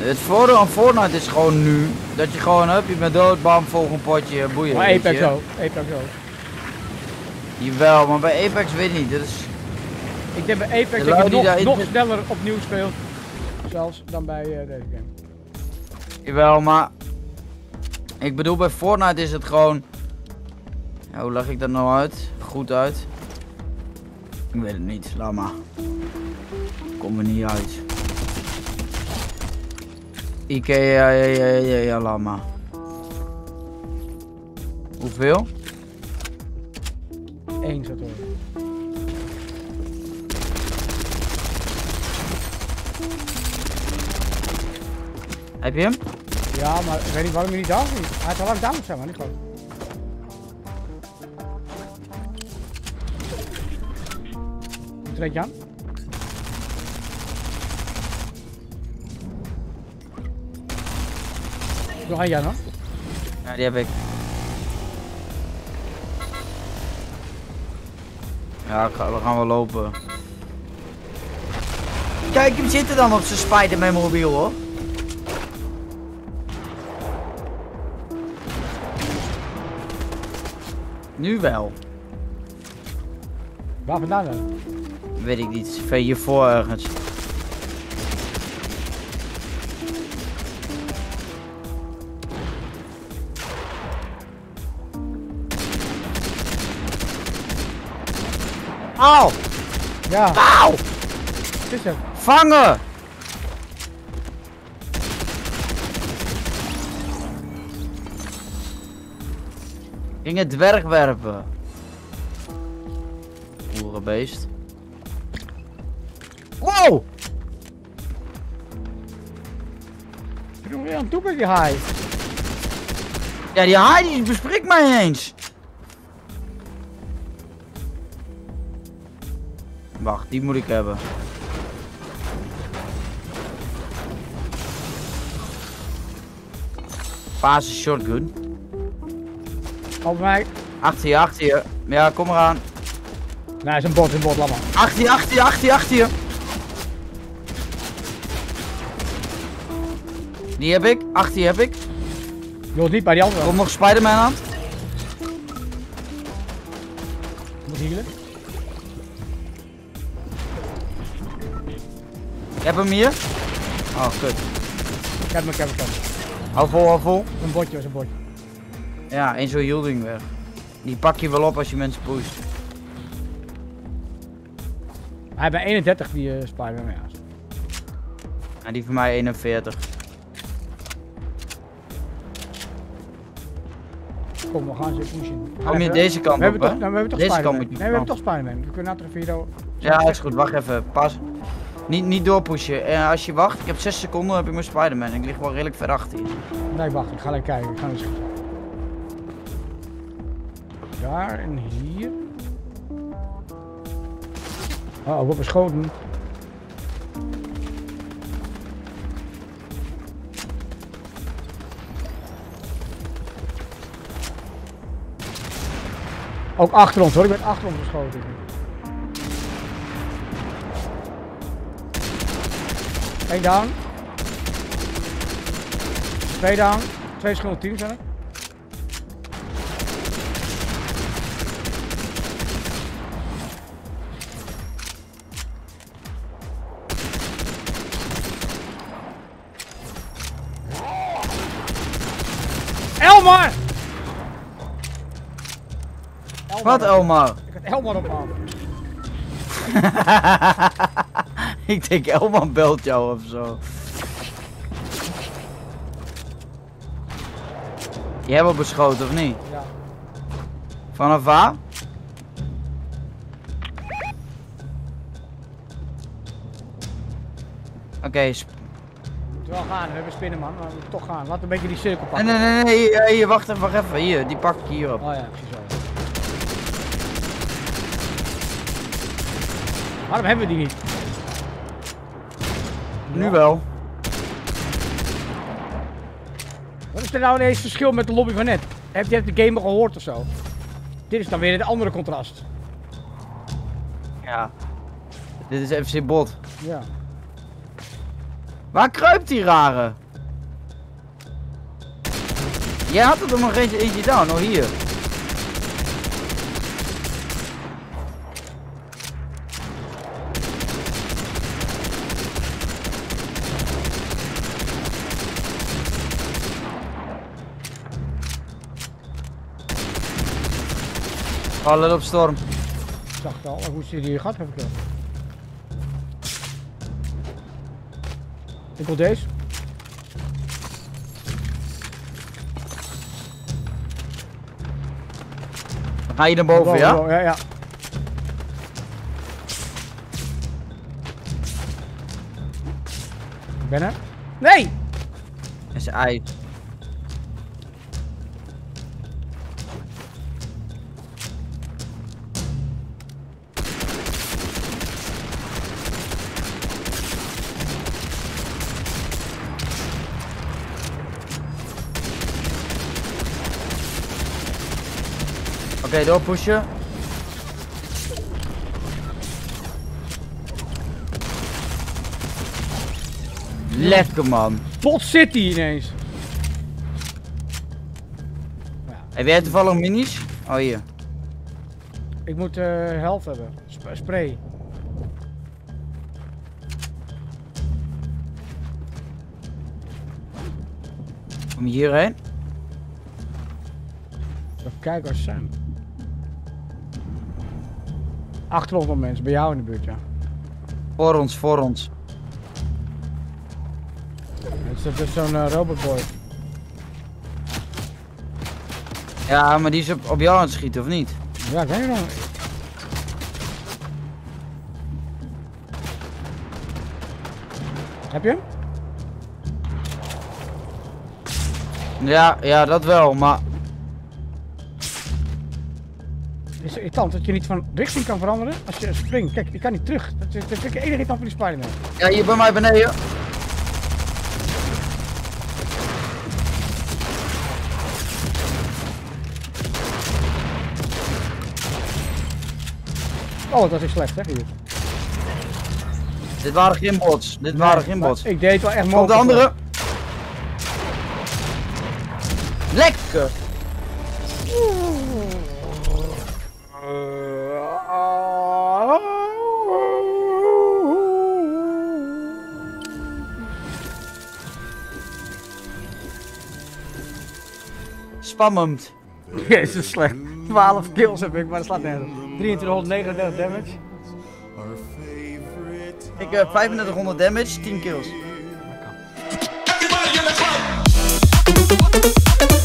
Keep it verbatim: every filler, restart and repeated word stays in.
Het voordeel aan Fortnite is gewoon nu dat je gewoon hup, je bent dood, bam, volgend potje, boeien. Maar Apex ook, Apex ook. Jawel, maar bij Apex weet ik niet, dat is... Ik denk bij Apex dat je nog, nog sneller opnieuw speelt, zelfs dan bij uh, deze game. Jawel, maar... Ik bedoel, bij Fortnite is het gewoon... Ja, hoe leg ik dat nou uit? Goed uit? Ik weet het niet, laat maar. Kom er niet uit. Ikea, ja, ja, ja, ja, ja, laat maar. Hoeveel? Eén zat hoor. Heb je hem? Ja, maar ik weet niet waarom je niet down is. Hij heeft al lang down zijn, maar niet gewoon. Hoe treed je aan? Nog één, nog? Ja, die heb ik. Ja, ik ga, we gaan wel lopen. Kijk hem zitten dan op zijn Spider-Man mobiel hoor. Nu wel. Waar vandaan dan? Weet ik niet. Ver hiervoor ergens. Auw! Ja. Auw! Wat is het? Vangen! Ging het dwerg werpen. Oerenbeest. Wow! Ik doe weer aan toe met die haai. Ja, die haai die bespreekt mij eens. Wacht, die moet ik hebben. Fase shotgun. Op mij. Achter je, achter je. Ja, kom eraan. Nee, is een bot, een bot, laat maar. Achter je, achter je, achter je, achter je. Die heb ik, achter je heb ik. Je hoort niet bij die andere. Komt nog Spider-Man aan. Moet healen. Ik heb hem hier. Oh, kut. Ik heb hem, ik heb hem, ik heb hem. Hou vol, hou vol. Een botje, is een botje. Ja, één zo'n healing weg. Die pak je wel op als je mensen pusht. Hij bij eenendertig die uh, Spider-Man, ja. En die van mij eenenveertig. Kom, we gaan ze pushen. Kom je deze kant we op, hebben hè? toch, nou, we hebben toch Deze Spider-Man. kant moet je Nee, we hebben op. toch Spider-Man. We kunnen naar de video. Ja, is goed. Wacht even. Pas. Niet, niet doorpushen. En als je wacht, ik heb zes seconden, dan heb ik mijn Spider-Man. Ik lig wel redelijk ver achter je. Nee, wacht. Ik ga even kijken. Ik ga eens schieten. Daar en hier. Oh, ik word beschoten. Ook achter ons hoor, ik ben achter ons geschoten. Eén down. Twee down. Twee verschillende teams zijn er. Elmar! Wat, Elmar? Ik had Elmar op me. Ik denk Elmar belt jou of zo. Je hebt hem beschoten of niet? Ja. Vanaf waar? Oké, okay, we moeten wel gaan, we hebben spinnen man, maar we moeten toch gaan. Laten we een beetje die cirkel pakken. Nee, nee, nee, nee, hier, hier, wacht even, wacht even, hier, die pak ik hier op. Oh ja, precies zo. Waarom hebben we die niet? Nu Ja. wel. Wat is er nou ineens verschil met de lobby van net? Heb je de game gehoord of zo? Dit is dan weer het andere contrast. Ja. Dit is F C Bot. Ja. Waar kruipt die rare? Jij had er nog eentje, eentje down, oh hier. Oh, let op storm. Ik zag het al, hoe zit die gat hebben gekild? Ik wil deze. Dan ga je naar boven, ja? Boven, ja, ja. Ik ben er. Nee! Dat is ijs. Oké, okay, doorpushen. Lekker man. Pot City ineens. Ja. Heb jij toevallig minis? Oh hier. Ik moet uh, health hebben. Sp spray. Kom je hierheen? Even kijken waar ze zijn. achthonderd mensen bij jou in de buurt, ja. Voor ons, voor ons. Dat is zo'n uh, robotboy. Ja, maar die is op, op jou aan het schieten, of niet? Ja, ik weet het nog. Heb je hem? Ja, ja, dat wel, maar... Het is irritant dat je niet van richting kan veranderen als je springt. Kijk, je kan niet terug. Dat is, dat is de enige irritant van die Spider-Man. Ja, hier bij mij beneden. Oh, dat is slecht, hè, hier. Dit waren geen bots. Dit waren Nee, geen maar bots. Ik deed wel echt Op mogelijk. de andere. Lekker. Spannend. Jezus, slecht. twaalf kills heb ik, maar dat slaat nergens. drieëntwintighonderdnegenendertig damage. Ik heb vijfendertighonderd damage, tien kills. Everybody in the club.